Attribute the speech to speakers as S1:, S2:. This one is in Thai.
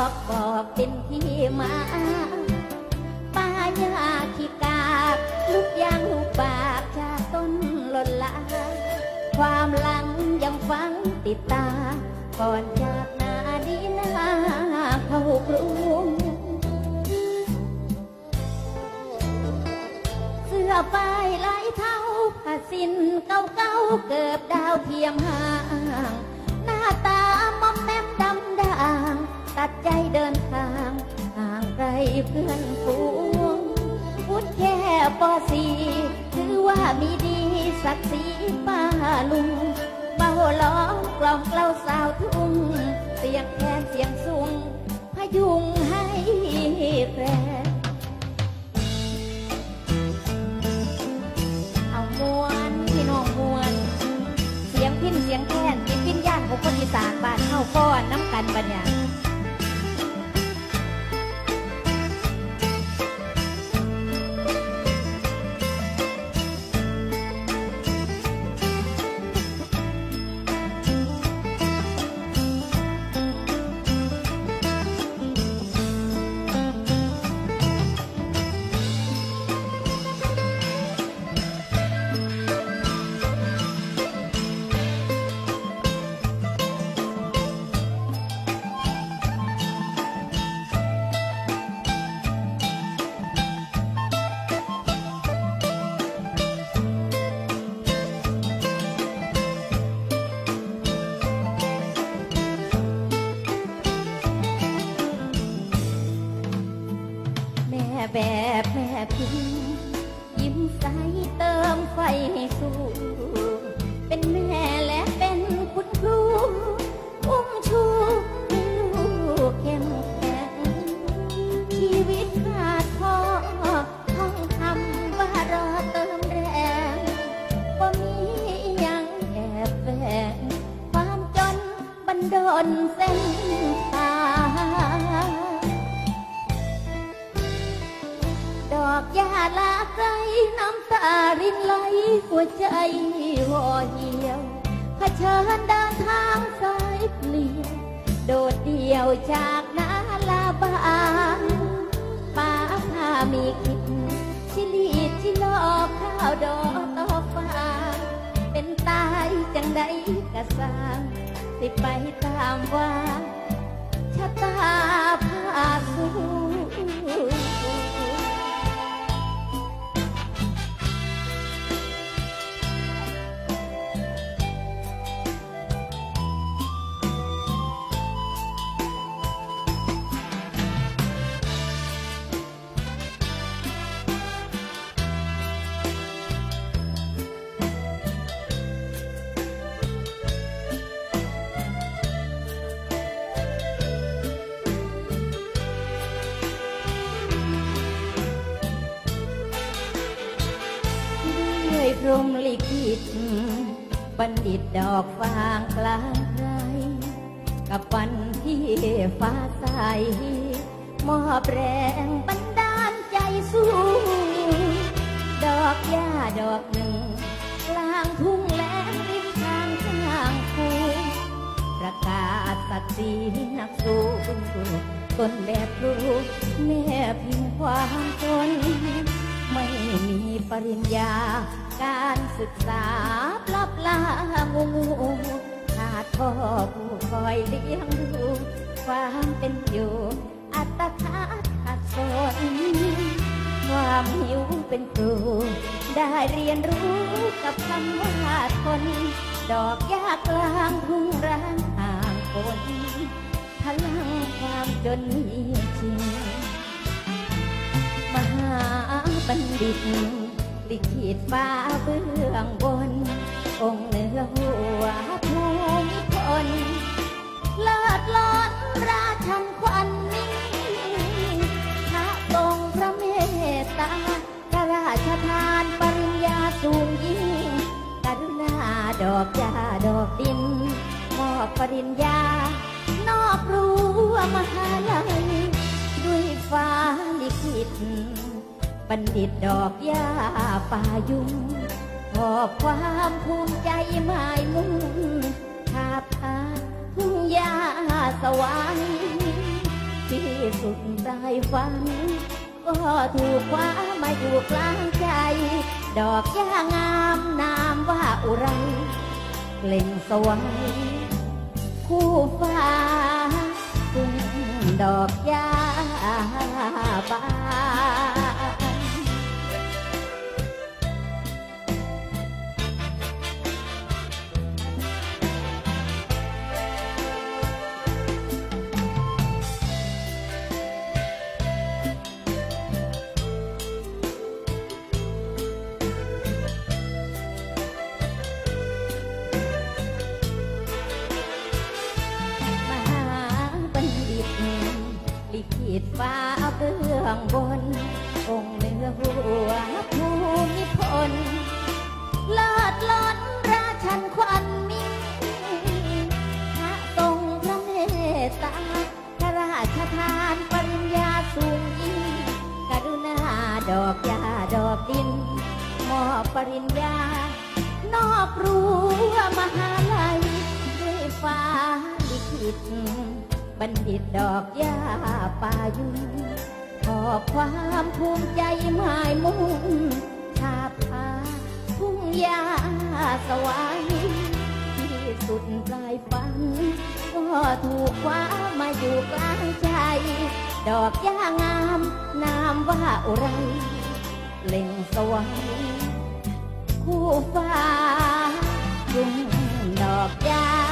S1: อกบอกเป็นที่มาป้ายาขี้กากลูกยางลูกบากจากต้นหล่นลาความหลังยังฝังติดตาก่อนจากหน้าดีหน้าเข้ากรุงเสื้อป้ายลายเท้าผ้าสิ้นเก่าๆเกิบดาวเทียมห่างหน้าตามอมแมมดำด่างตัดใจเดินทางห่างไกลเพื่อนฝูงพุดแค่ปอสีถือว่ามีดีศักดิ์ศรีป้าลุงเบาล้อมกล่อมเกลาสาวทุ่งเสียงแคนเสียงสูงพยุงให้แกรเอามวนพี่น้องมวนเสียงพินเสียงแคนจิตวิญญาณของคนอีสานบ้านเฮาก้อนน้ำกันปัญญาแบบแม่พิมยิ้มใสเติมไฟให้สู้เป็นแม่และเป็นคุณครูอุ้มชูให้ลูกเข้มแข็งชีวิตขาดพ่อท่องคำว่ารอเติมแรงว่ามียังแอบแฝงความจนบันดาลเส้นทางดอกยาลาไกลน้ำตารินไหลหัวใจห่อเหี่ยวเผชิญเดินทางสายเปลี่ยวโดดเดี่ยวจากนาลาบานป้าพามีคิดชิลีชิลอกข้าวดอกต่อฟ้าเป็นตายจังใดกะสร้างสิไปตามว่าชะตาพาสู้พรหมลิขิตบัณฑิตดอกฟางกลางไพรกับวันที่ฟ้าใสมอบแรงบันดาลใจสู้ดอกหญ้าดอกหนึ่งกลางทุ่งแล้งริมทางข้างคูประกาศศักดิ์ศรีนักสู้ต้นแบบครูแม่พิมพ์ความจนไม่มีปริญญาการศึกษาปลับลางูขาดพ่อผู้คอยเลี้ยงดูความเป็นอยู่อัตคัดขัดสนความหิวเป็นครูได้เรียนรู้กับคำว่าทนดอกหญ้ากลางทุ่งร้างห่างคนพลังความจนมีจริงมหาบัณฑิตลิขิตฟ้าเบื้องบนองค์เหนือหัวภูมิพลเลิศล้นราชันควันนิ่งพระทรงพระเมตตาพระราชทานปริญญาสูงยิ่งกรุณาดอกหญ้าดอกดินมอบปริญญานอกรั้วมหาลัยด้วยฟ้าลิขิตบัณฑิตดอกหญ้าป่ายุงหอบความภูมิใจหมายมุ่งทาบทาทุ่งหญ้าสวรรค์สุดปลายฝันก็ถูกคว้ามาอยู่กลางใจดอกหญ้างามนามว่าอุไรเปล่งสวงคู่ฟ้าทุ่งดอกหญ้าบานขีดฟ้าเบื้องบนองค์เหนือหัวภูมิพลเลิศล้นราชันควันมิ่งพระทรงพระเมตตาพระราชทานปริญญาสูงยิ่งกรุณาดอกหญ้าดอกดินมอบปริญญานอกรั้วมหาลัยด้วยฟ้าลิขิตบัณฑิตดอกหญ้าป่ายุนขอบความภูมิใจหมายมุ่งชาบพาทุ่งหญ้าสวรรค์ที่สุดปลายฝันก็ถูกคว้ามาอยู่กลางใจดอกหญ้างามนามว่าอุไรเล่งสวรรค์คู่ฟ้าทุ่งดอกหญ้า